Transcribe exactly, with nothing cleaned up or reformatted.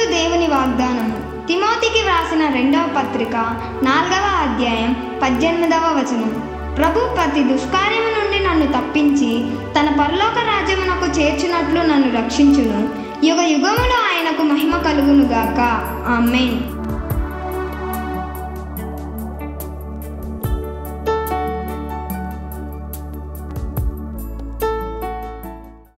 దేవుని వాగ్దానము. తిమోతికి వ్రాసిన రెండవ పత్రిక నాలుగవ అధ్యాయం పద్దెనిమిదవ వచనం. ప్రభు ప్రతి దుష్కార్యము నుండి నన్ను తప్పించి తన పరలోక రాజ్యమునకు చేర్చునట్లు నన్ను రక్షించును. యుగ యుగములో ఆయనకు మహిమ కలుగునుగాక. ఆమేన్.